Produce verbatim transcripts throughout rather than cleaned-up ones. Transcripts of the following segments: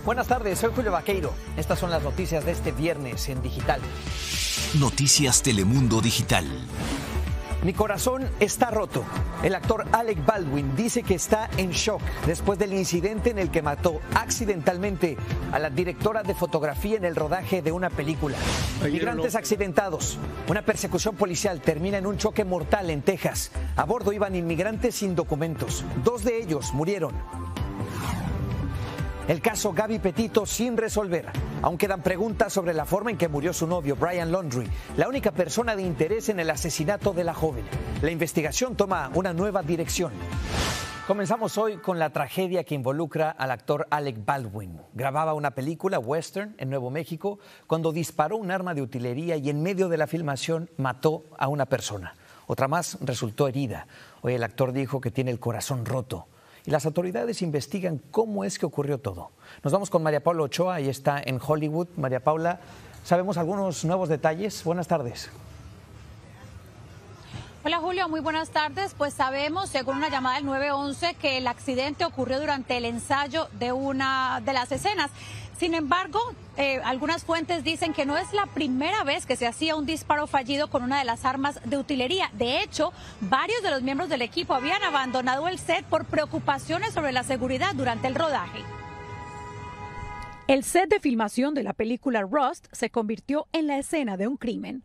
Buenas tardes, soy Julio Vaqueiro. Estas son las noticias de este viernes en Digital. Noticias Telemundo Digital. Mi corazón está roto. El actor Alec Baldwin dice que está en shock después del incidente en el que mató accidentalmente a la directora de fotografía en el rodaje de una película. Migrantes accidentados. Una persecución policial termina en un choque mortal en Texas. A bordo iban inmigrantes sin documentos. Dos de ellos murieron. El caso Gabby Petito sin resolver. Aún quedan preguntas sobre la forma en que murió su novio, Brian Laundrie, la única persona de interés en el asesinato de la joven. La investigación toma una nueva dirección. Comenzamos hoy con la tragedia que involucra al actor Alec Baldwin. Grababa una película western en Nuevo México cuando disparó un arma de utilería y en medio de la filmación mató a una persona. Otra más resultó herida. Hoy el actor dijo que tiene el corazón roto. Y las autoridades investigan cómo es que ocurrió todo. Nos vamos con María Paula Ochoa, ahí está en Hollywood. María Paula, ¿sabemos algunos nuevos detalles? Buenas tardes. Hola Julio, muy buenas tardes. Pues sabemos, según una llamada del nueve once, que el accidente ocurrió durante el ensayo de una de las escenas. Sin embargo, eh, algunas fuentes dicen que no es la primera vez que se hacía un disparo fallido con una de las armas de utilería. De hecho, varios de los miembros del equipo habían abandonado el set por preocupaciones sobre la seguridad durante el rodaje. El set de filmación de la película Rust se convirtió en la escena de un crimen.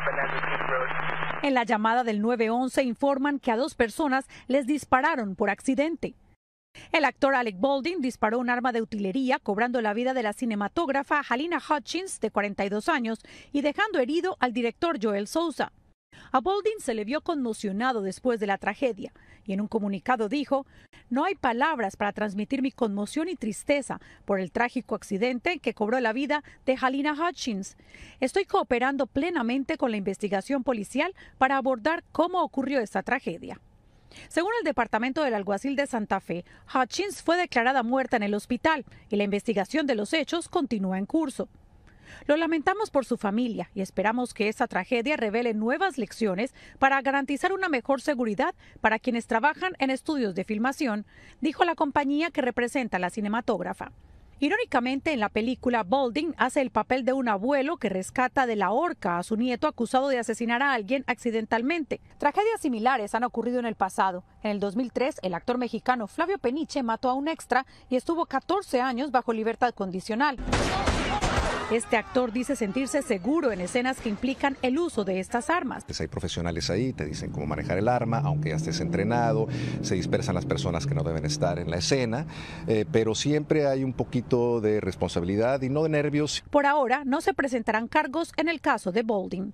En la llamada del nueve once informan que a dos personas les dispararon por accidente. El actor Alec Baldwin disparó un arma de utilería, cobrando la vida de la cinematógrafa Halyna Hutchins, de cuarenta y dos años, y dejando herido al director Joel Souza. A Baldwin se le vio conmocionado después de la tragedia, y en un comunicado dijo: "No hay palabras para transmitir mi conmoción y tristeza por el trágico accidente que cobró la vida de Halyna Hutchins. Estoy cooperando plenamente con la investigación policial para abordar cómo ocurrió esta tragedia". Según el Departamento del Alguacil de Santa Fe, Hutchins fue declarada muerta en el hospital y la investigación de los hechos continúa en curso. Lo lamentamos por su familia y esperamos que esta tragedia revele nuevas lecciones para garantizar una mejor seguridad para quienes trabajan en estudios de filmación, dijo la compañía que representa a la cinematógrafa. Irónicamente, en la película, Baldwin hace el papel de un abuelo que rescata de la horca a su nieto acusado de asesinar a alguien accidentalmente. Tragedias similares han ocurrido en el pasado. En el dos mil tres, el actor mexicano Flavio Peniche mató a un extra y estuvo catorce años bajo libertad condicional. Este actor dice sentirse seguro en escenas que implican el uso de estas armas. Pues hay profesionales ahí, te dicen cómo manejar el arma, aunque ya estés entrenado, se dispersan las personas que no deben estar en la escena, eh, pero siempre hay un poquito de responsabilidad y no de nervios. Por ahora no se presentarán cargos en el caso de Baldwin.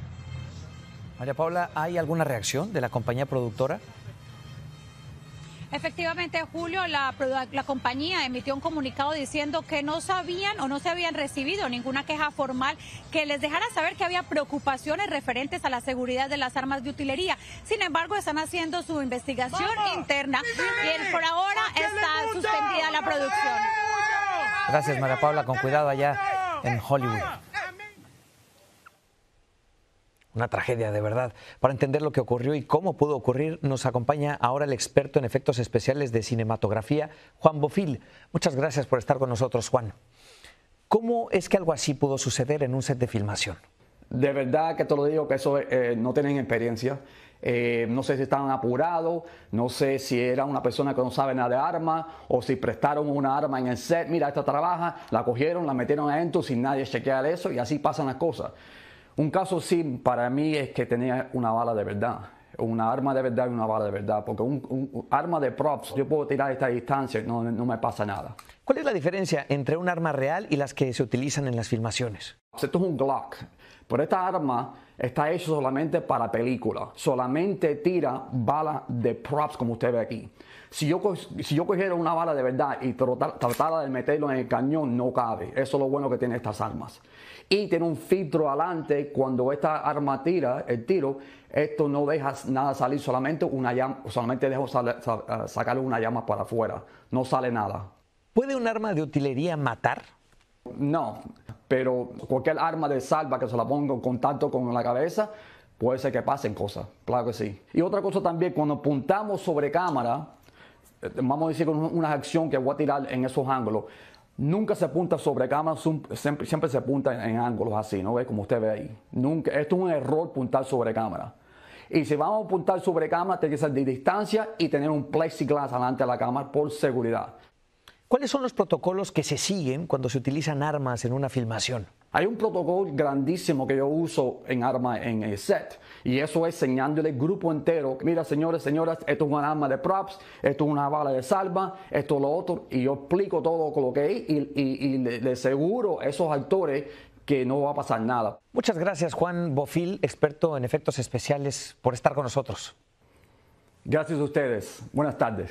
María Paula, ¿hay alguna reacción de la compañía productora? Efectivamente, Julio, la, la compañía emitió un comunicado diciendo que no sabían o no se habían recibido ninguna queja formal que les dejara saber que había preocupaciones referentes a la seguridad de las armas de utilería. Sin embargo, están haciendo su investigación ¡Vamos! interna y por ahora está suspendida la producción. Gracias, María Paula. Con cuidado allá en Hollywood. Una tragedia, de verdad. Para entender lo que ocurrió y cómo pudo ocurrir, nos acompaña ahora el experto en efectos especiales de cinematografía, Juan Bofil. Muchas gracias por estar con nosotros, Juan. ¿Cómo es que algo así pudo suceder en un set de filmación? De verdad que te lo digo que eso eh, no tienen experiencia. Eh, no sé si estaban apurados, no sé si era una persona que no sabe nada de armas o si prestaron una arma en el set. Mira, esta trabaja, la cogieron, la metieron adentro sin nadie chequear eso y así pasan las cosas. Un caso sí, para mí, es que tenía una bala de verdad, una arma de verdad y una bala de verdad, porque un, un, un arma de props, yo puedo tirar a esta distancia y no, no me pasa nada. ¿Cuál es la diferencia entre un arma real y las que se utilizan en las filmaciones? Esto es un Glock, pero esta arma está hecha solamente para película, solamente tira balas de props como usted ve aquí. Si yo, si yo cogiera una bala de verdad y tratara de meterlo en el cañón, no cabe. Eso es lo bueno que tienen estas armas. Y tiene un filtro adelante. Cuando esta arma tira el tiro, esto no deja nada salir, solamente una llama, solamente dejo sal, sal, sacarle una llama para afuera. No sale nada. ¿Puede un arma de utilería matar? No, pero cualquier arma de salva que se la ponga en contacto con la cabeza, puede ser que pasen cosas. Claro que sí. Y otra cosa también, cuando apuntamos sobre cámara, vamos a decir con una acción que voy a tirar en esos ángulos, Nunca se apunta sobre cámara, siempre, siempre se apunta en, en ángulos así, ¿no? ¿Ve? Como usted ve ahí. Nunca, esto es un error apuntar sobre cámara. Y si vamos a apuntar sobre cámara, tiene que ser de distancia y tener un plexiglass delante de la cámara por seguridad. ¿Cuáles son los protocolos que se siguen cuando se utilizan armas en una filmación? Hay un protocolo grandísimo que yo uso en arma en el set, y eso es enseñándole al grupo entero: mira, señores, señoras, esto es un arma de props, esto es una bala de salva, esto es lo otro, y yo explico todo con lo que hay, y, y, y le, le aseguro a esos actores que no va a pasar nada. Muchas gracias, Juan Bofill, experto en efectos especiales, por estar con nosotros. Gracias a ustedes. Buenas tardes.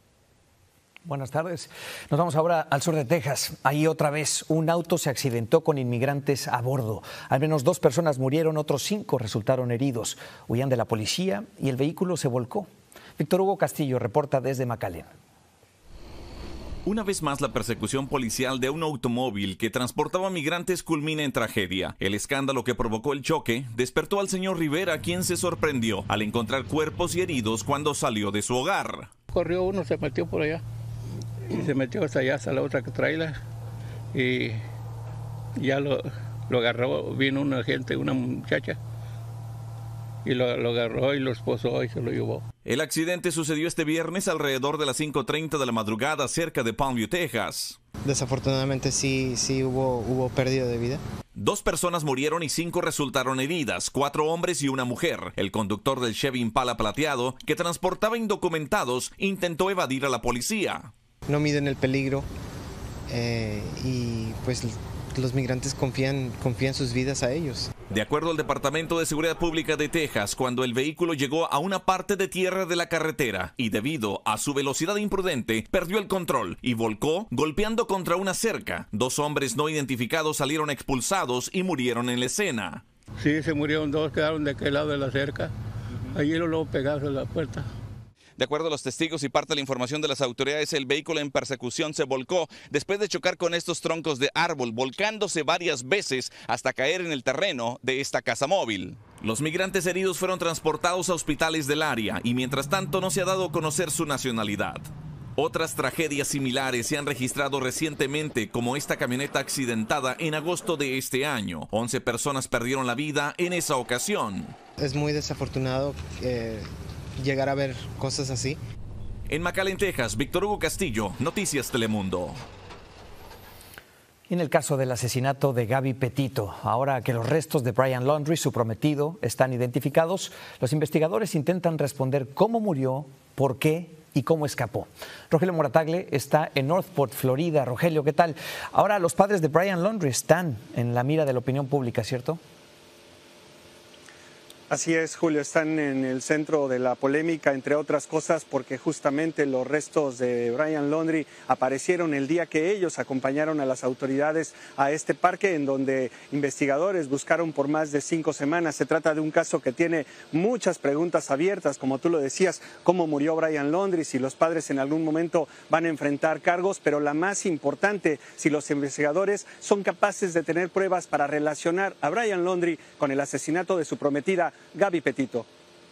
Buenas tardes. Nos vamos ahora al sur de Texas. Ahí otra vez un auto se accidentó con inmigrantes a bordo. Al menos dos personas murieron, otros cinco resultaron heridos. Huían de la policía y el vehículo se volcó. Víctor Hugo Castillo reporta desde McAllen. Una vez más, la persecución policial de un automóvil que transportaba migrantes culmina en tragedia. El escándalo que provocó el choque despertó al señor Rivera, quien se sorprendió al encontrar cuerpos y heridos cuando salió de su hogar. Corrió uno, se metió por allá y se metió hasta allá, hasta la otra trailer, y ya lo, lo agarró, vino una gente, una muchacha, y lo, lo agarró y lo esposó y se lo llevó. El accidente sucedió este viernes alrededor de las cinco treinta de la madrugada cerca de Palmview, Texas. Desafortunadamente sí, sí hubo, hubo pérdida de vida. Dos personas murieron y cinco resultaron heridas, cuatro hombres y una mujer. El conductor del Chevy Impala plateado, que transportaba indocumentados, intentó evadir a la policía. No miden el peligro eh, y pues los migrantes confían, confían sus vidas a ellos. De acuerdo al Departamento de Seguridad Pública de Texas, cuando el vehículo llegó a una parte de tierra de la carretera y debido a su velocidad imprudente, perdió el control y volcó golpeando contra una cerca. Dos hombres no identificados salieron expulsados y murieron en la escena. Sí, se murieron dos, quedaron de aquel lado de la cerca. Allí luego pegados a la puerta. De acuerdo a los testigos y parte de la información de las autoridades, el vehículo en persecución se volcó después de chocar con estos troncos de árbol, volcándose varias veces hasta caer en el terreno de esta casa móvil. Los migrantes heridos fueron transportados a hospitales del área y mientras tanto no se ha dado a conocer su nacionalidad. Otras tragedias similares se han registrado recientemente, como esta camioneta accidentada en agosto de este año. once personas perdieron la vida en esa ocasión. Es muy desafortunado eh... llegar a ver cosas así. En McAllen, Texas, Víctor Hugo Castillo, Noticias Telemundo. En el caso del asesinato de Gabby Petito, ahora que los restos de Brian Laundrie, su prometido, están identificados, los investigadores intentan responder cómo murió, por qué y cómo escapó. Rogelio Moratagle está en Northport, Florida. Rogelio, ¿qué tal? Ahora los padres de Brian Laundrie están en la mira de la opinión pública, ¿cierto? Así es, Julio, están en el centro de la polémica, entre otras cosas, porque justamente los restos de Brian Laundrie aparecieron el día que ellos acompañaron a las autoridades a este parque, en donde investigadores buscaron por más de cinco semanas. Se trata de un caso que tiene muchas preguntas abiertas, como tú lo decías, cómo murió Brian Laundrie, si los padres en algún momento van a enfrentar cargos, pero la más importante, si los investigadores son capaces de tener pruebas para relacionar a Brian Laundrie con el asesinato de su prometida Gabby Petito.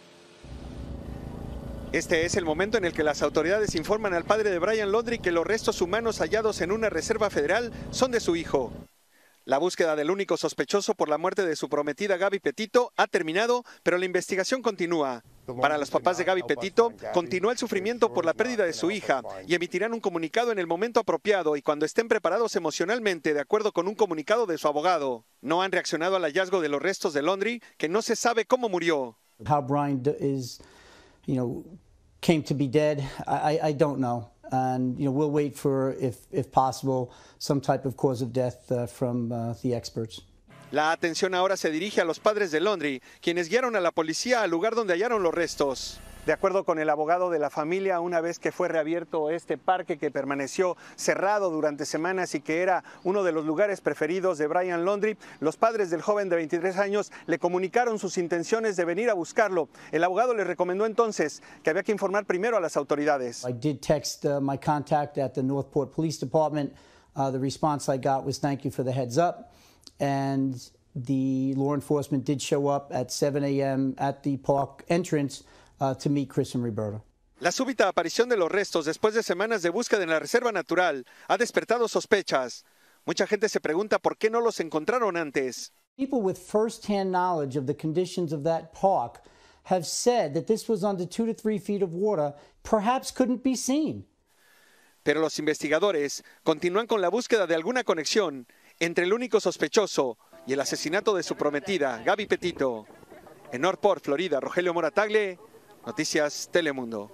Este es el momento en el que las autoridades informan al padre de Brian Laundrie que los restos humanos hallados en una reserva federal son de su hijo. La búsqueda del único sospechoso por la muerte de su prometida Gabby Petito ha terminado, pero la investigación continúa. Para los papás de Gabby Petito, continúa el sufrimiento por la pérdida de su hija y emitirán un comunicado en el momento apropiado y cuando estén preparados emocionalmente, de acuerdo con un comunicado de su abogado. No han reaccionado al hallazgo de los restos de Laundrie, que no se sabe cómo murió. How Brian is, you know, came to be dead, I, I don't know. And you know, we'll wait for, if, if possible, some type of cause of death uh, from uh, the experts. La atención ahora se dirige a los padres de Laundrie, quienes guiaron a la policía al lugar donde hallaron los restos. De acuerdo con el abogado de la familia, una vez que fue reabierto este parque que permaneció cerrado durante semanas y que era uno de los lugares preferidos de Brian Laundrie, los padres del joven de veintitrés años le comunicaron sus intenciones de venir a buscarlo. El abogado les recomendó entonces que había que informar primero a las autoridades. I did text uh, my contact at the Northport Police Department. Uh, the response I got was thank you for the heads up. And the law enforcement did show up at seven a m at the park entrance uh, to meet Chris and Roberta. La súbita aparición de los restos después de semanas de búsqueda en la reserva natural ha despertado sospechas. Mucha gente se pregunta por qué no los encontraron antes. People with first-hand knowledge of the conditions of that park have said that this was under two to three feet of water, perhaps couldn't be seen. Pero los investigadores continúan con la búsqueda de alguna conexión entre el único sospechoso y el asesinato de su prometida, Gabby Petito. En Northport, Florida, Rogelio Moratagle, Noticias Telemundo.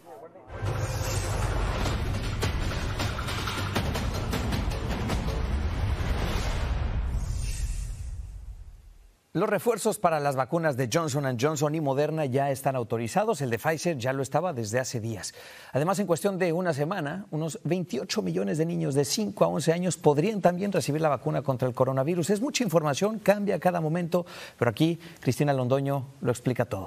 Los refuerzos para las vacunas de Johnson and Johnson y Moderna ya están autorizados. El de Pfizer ya lo estaba desde hace días. Además, en cuestión de una semana, unos veintiocho millones de niños de cinco a once años podrían también recibir la vacuna contra el coronavirus. Es mucha información, cambia a cada momento, pero aquí Cristina Londoño lo explica todo.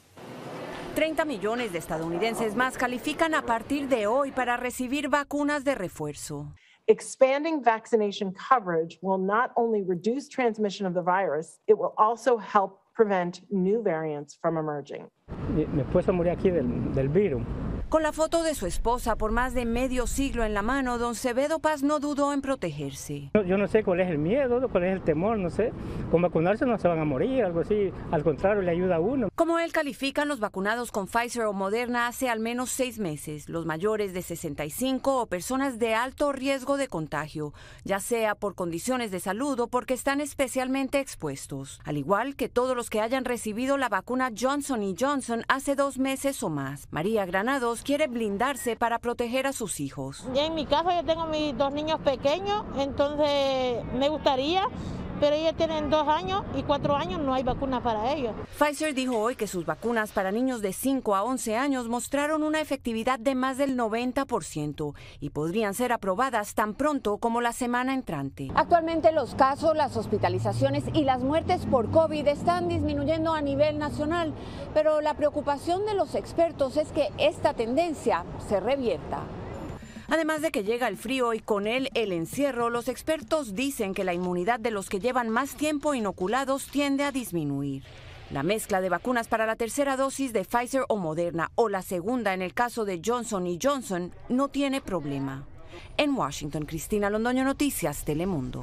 treinta millones de estadounidenses más califican a partir de hoy para recibir vacunas de refuerzo. Expanding vaccination coverage will not only reduce transmission of the virus, it will also help prevent new variants from emerging. Mi esposa murió aquí del, del virus. Con la foto de su esposa por más de medio siglo en la mano, don Cebedo Paz no dudó en protegerse. Yo no sé cuál es el miedo, cuál es el temor, no sé. Con vacunarse no se van a morir, algo así. Al contrario, le ayuda a uno. Como él, califican los vacunados con Pfizer o Moderna hace al menos seis meses, los mayores de sesenta y cinco o personas de alto riesgo de contagio, ya sea por condiciones de salud o porque están especialmente expuestos, al igual que todos los que hayan recibido la vacuna Johnson y Johnson hace dos meses o más. María Granados quiere blindarse para proteger a sus hijos. En mi caso yo tengo mis dos niños pequeños, entonces me gustaría, pero ellos tienen dos años y cuatro años, no hay vacuna para ellos. Pfizer dijo hoy que sus vacunas para niños de cinco a once años mostraron una efectividad de más del noventa por ciento y podrían ser aprobadas tan pronto como la semana entrante. Actualmente los casos, las hospitalizaciones y las muertes por COVID están disminuyendo a nivel nacional, pero la preocupación de los expertos es que esta tendencia se revierta. Además de que llega el frío y con él el encierro, los expertos dicen que la inmunidad de los que llevan más tiempo inoculados tiende a disminuir. La mezcla de vacunas para la tercera dosis de Pfizer o Moderna o la segunda en el caso de Johnson y Johnson no tiene problema. En Washington, Cristina Londoño, Noticias Telemundo.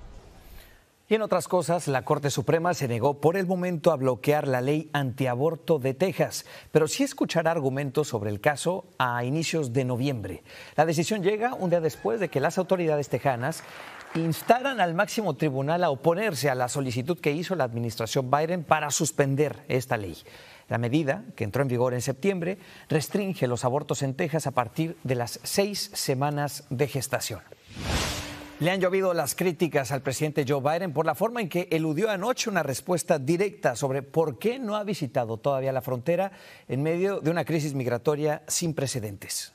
Y en otras cosas, la Corte Suprema se negó por el momento a bloquear la ley antiaborto de Texas, pero sí escuchará argumentos sobre el caso a inicios de noviembre. La decisión llega un día después de que las autoridades tejanas instaran al máximo tribunal a oponerse a la solicitud que hizo la administración Biden para suspender esta ley. La medida, que entró en vigor en septiembre, restringe los abortos en Texas a partir de las seis semanas de gestación. Le han llovido las críticas al presidente Joe Biden por la forma en que eludió anoche una respuesta directa sobre por qué no ha visitado todavía la frontera en medio de una crisis migratoria sin precedentes.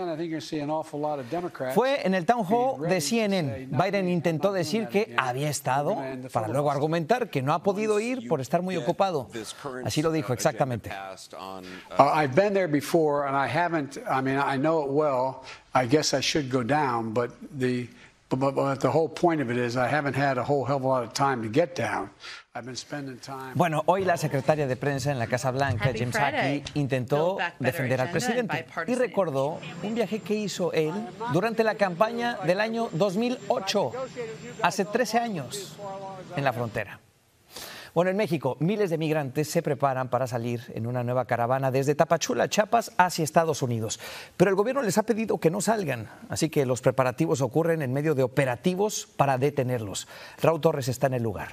Fue en el Town Hall de C N N. Biden intentó decir que había estado, para luego argumentar que no ha podido ir por estar muy ocupado. Así lo dijo exactamente. I've been there before and I haven't, I mean, I know it well. I guess I should go down, but the But, but the whole point of it is I haven't had a whole hell of a lot of time to get down. I've been spending time. Bueno, hoy la secretaria de prensa en la Casa Blanca, Jen Psaki, intentó defender al presidente y recordó un viaje que hizo él durante la campaña del año dos mil ocho, hace trece años, en la frontera. Bueno, en México, miles de migrantes se preparan para salir en una nueva caravana desde Tapachula, Chiapas, hacia Estados Unidos. Pero el gobierno les ha pedido que no salgan, así que los preparativos ocurren en medio de operativos para detenerlos. Raúl Torres está en el lugar.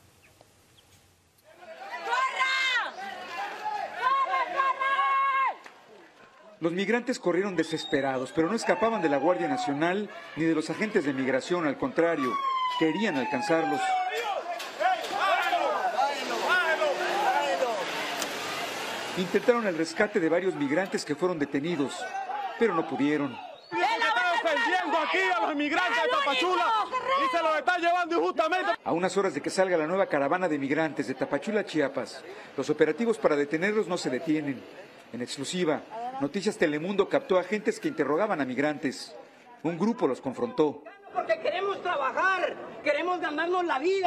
Los migrantes corrieron desesperados, pero no escapaban de la Guardia Nacional ni de los agentes de migración, al contrario, querían alcanzarlos. Intentaron el rescate de varios migrantes que fueron detenidos, pero no pudieron. Están defendiendo aquí a los migrantes de Tapachula y se los están llevando injustamente. A unas horas de que salga la nueva caravana de migrantes de Tapachula, Chiapas, los operativos para detenerlos no se detienen. En exclusiva, Noticias Telemundo captó a agentes que interrogaban a migrantes. Un grupo los confrontó. Porque queremos trabajar, queremos ganarnos la vida.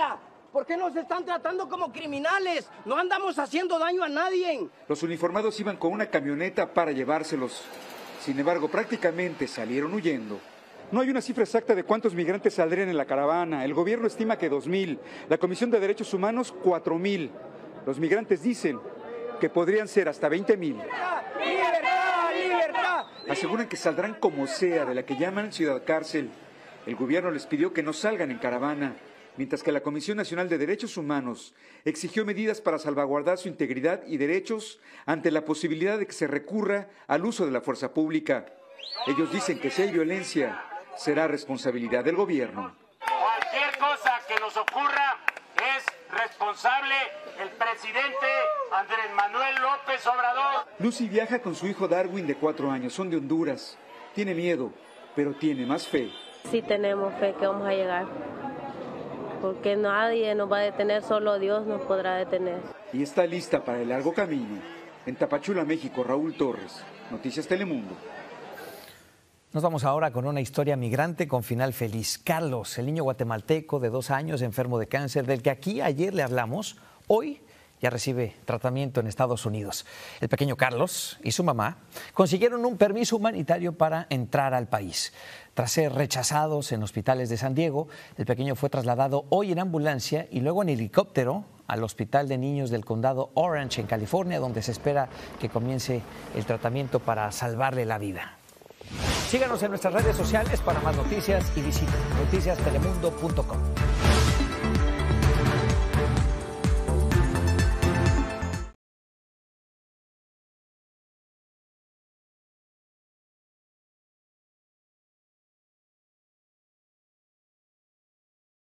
¿Por qué nos están tratando como criminales? No andamos haciendo daño a nadie. Los uniformados iban con una camioneta para llevárselos. Sin embargo, prácticamente salieron huyendo. No hay una cifra exacta de cuántos migrantes saldrían en la caravana. El gobierno estima que dos mil. La Comisión de Derechos Humanos, cuatro mil. Los migrantes dicen que podrían ser hasta veinte mil. ¡Libertad, libertad! Aseguran que saldrán como sea de la que llaman ciudad cárcel. El gobierno les pidió que no salgan en caravana, mientras que la Comisión Nacional de Derechos Humanos exigió medidas para salvaguardar su integridad y derechos ante la posibilidad de que se recurra al uso de la fuerza pública. Ellos dicen que si hay violencia, será responsabilidad del gobierno. Cualquier cosa que nos ocurra es responsable el presidente Andrés Manuel López Obrador. Lucy viaja con su hijo Darwin de cuatro años, son de Honduras. Tiene miedo, pero tiene más fe. Sí tenemos fe que vamos a llegar, porque nadie nos va a detener, solo Dios nos podrá detener. Y está lista para el largo camino. En Tapachula, México, Raúl Torres, Noticias Telemundo. Nos vamos ahora con una historia migrante con final feliz. Carlos, el niño guatemalteco de dos años enfermo de cáncer, del que aquí ayer le hablamos, hoy ya recibe tratamiento en Estados Unidos. El pequeño Carlos y su mamá consiguieron un permiso humanitario para entrar al país. Tras ser rechazados en hospitales de San Diego, el pequeño fue trasladado hoy en ambulancia y luego en helicóptero al Hospital de Niños del Condado Orange, en California, donde se espera que comience el tratamiento para salvarle la vida. Síganos en nuestras redes sociales para más noticias y visiten noticias telemundo punto com.